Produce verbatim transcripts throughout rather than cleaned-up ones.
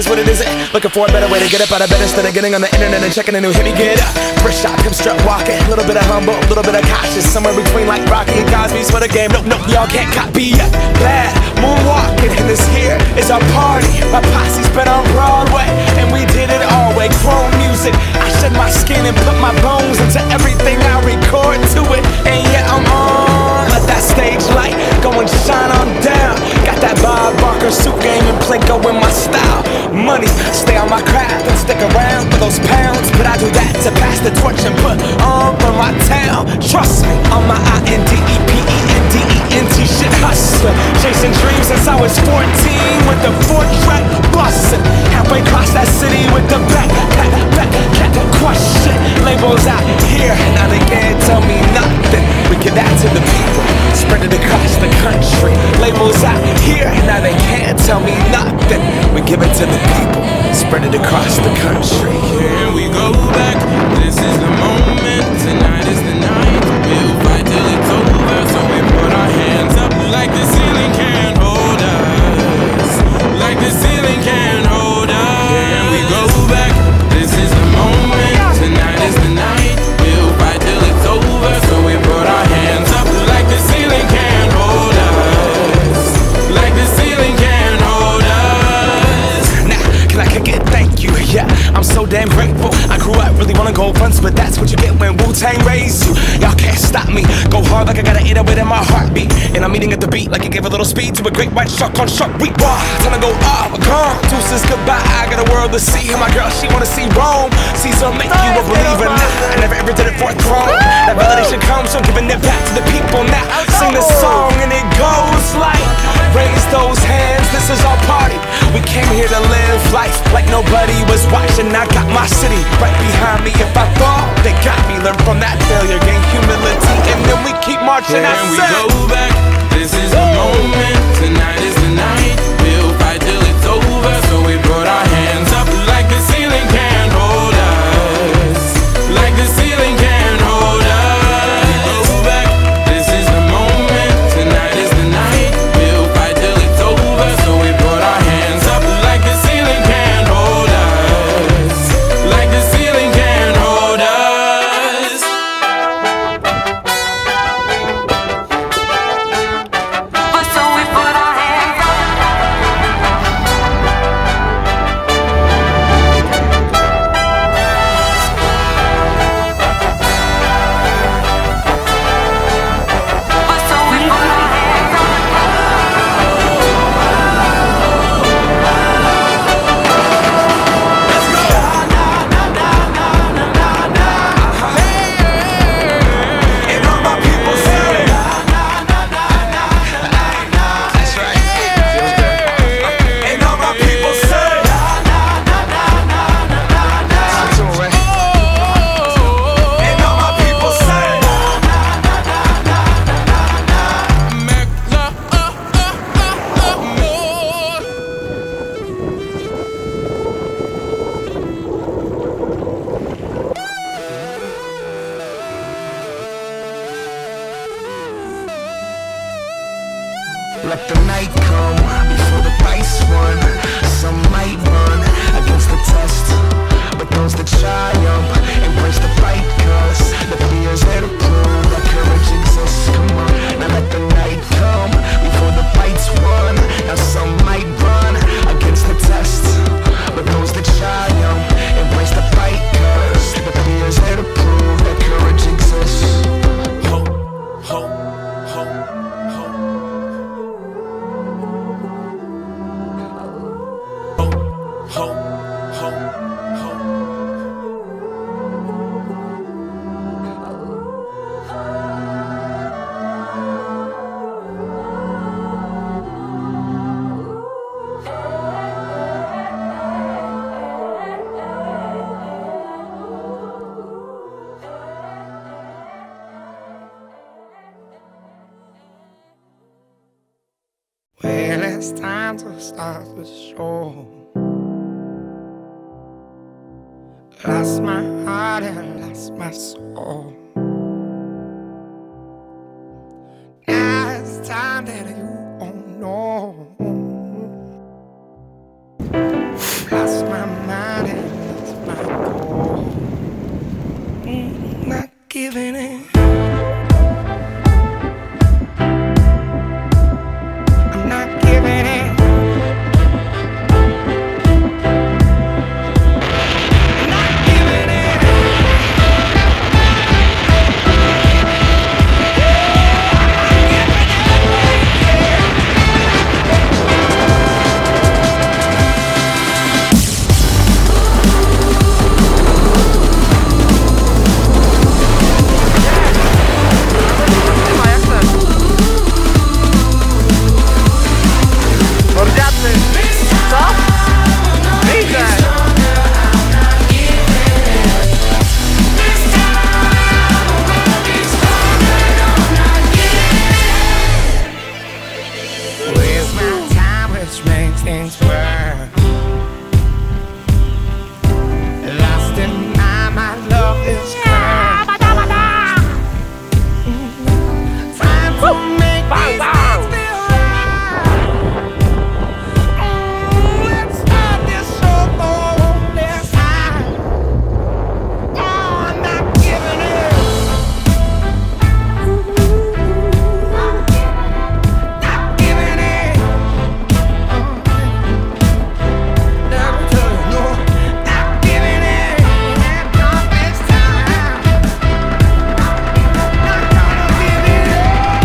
is what it isn't. Looking for a better way to get up out of bed instead of getting on the internet and checking a new hit. Me get up, first shot, come strut walking. A little bit of humble, a little bit of cautious. Somewhere between like Rocky and Cosby's for the game. Nope, nope, y'all can't copy yet. Bad moonwalking, and this here is our party. My posse's been on Broadway, and we did it all way. Chrome music, I shed my skin and put my bones into everything I record to it. And yeah, I'm on. Let that stage light go and shine on down. Got that Bob Barker suit game and Plinko in my style. Money, stay on my craft and stick around for those pounds. But I do that to pass the torch and put on for my town. Trust me, on my I N D E P E N D E N T shit hustler. Chasing dreams since I was fourteen with the four track bustin'. Halfway across that city with the back, back, back, back, crush shit. Labels out here, now they can't tell me nothing. We give that to the people, spread it across the country. Labels out here, now they can't tell me nothing. We give it to the people, spread it across the country. Here we go back, this is the moment, tonight is the night. We'll fight till it's over, so we put our hands up like the ceiling can't hold us. Like the ceiling can't hold us. Here we go back, this is the moment, tonight is the night. We'll fight till it's over, so we put our hands up like the ceiling can't hold us. Like the ceiling can't hold us. Now, can I kick it? Thank you, yeah, I'm so damn grateful. I grew up really wanna go fronts, but that's what you get when Wu-Tang raised you. Y'all can't stop me, go hard like I got an eight oh eight in my heartbeat. And I'm eating at the beat like it gave a little speed to a great white shark on Shark Week. Raw, time to go off, gone, deuces goodbye. I got a world to see, and my girl, she wanna see Rome. Caesar make you a believer, nah, I never ever did it for a throne. That validation comes from giving it back to the people. Now, sing this song and it goes like, raise those hands, this is our party. We came here to live life like nobody was watching. I got my city right behind me. If I fall, they got me. Learn from that failure, gain humility, and then we keep marching. And we go back, this is the moment, tonight is the night. We'll fight till it's over, so we put our hands up like the ceiling can't hold us. Like the ceiling can't hold us. We go back, this is the moment, tonight is the night. We'll fight till it's over, so we put our hands up like the ceiling can't hold us. Like the ceiling can't hold us. But so we put our hands up. But so we put our hands up. And all my people say, that's right. And all my people say, that's all right. And all my people say, let the night come before the price run. Some might run against the test, but those that triumph embrace the fight, cause the fear's there to prove that courage exists. Come on, now let the night come before the fight's won. Now some might run against the test, but those that triumph embrace the fight, cause the fear's there to prove that courage exists. ho, ho, ho, ho. Ho, ho, ho. Well, it's time to start the show. Lost my heart and lost my soul. Now it's time that you won't know. this kind. Time to make these things feel right. Oh, let's start this show on this high. Oh, I'm not giving it. Not giving it. Never tell you no. Not giving it. Not this time. Not gonna give it up.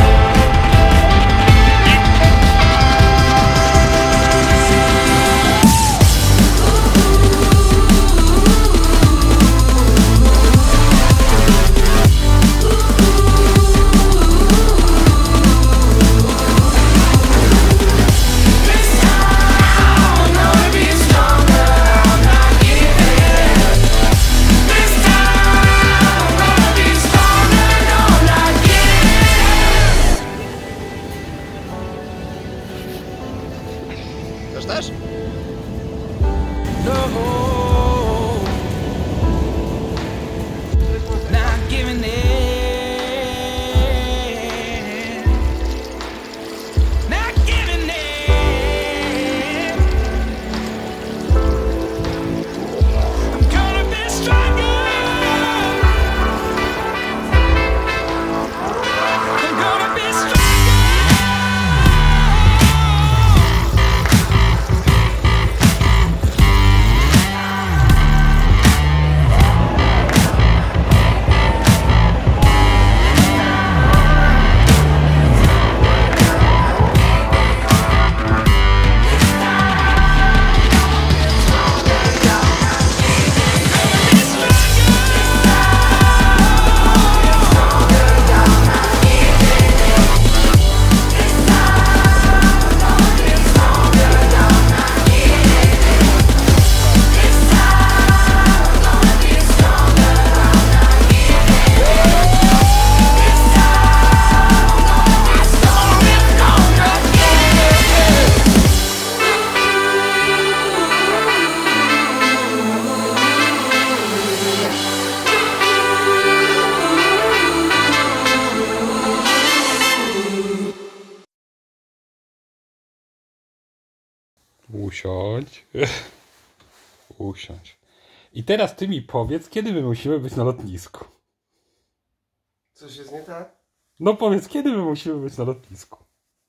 Też też? No, not giving in, not giving in. I'm gonna be stronger. I'm gonna be stronger. Usiądź. Usiądź. I teraz ty mi powiedz, kiedy my musimy być na lotnisku. Coś jest nie tak? No powiedz, kiedy my musimy być na lotnisku.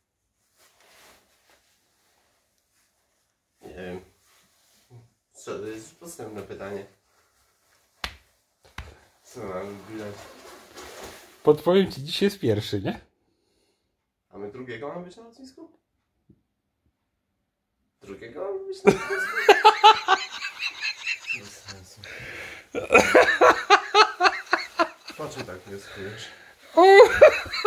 Nie wiem. Co, to jest podstępne pytanie. Co mamy bilet? Podpowiem ci, dzisiaj jest pierwszy, nie? A my drugiego mamy być na lotnisku? Drugiego mamy być na lotnisku? Bez sensu. Po czym tak wnioskujesz?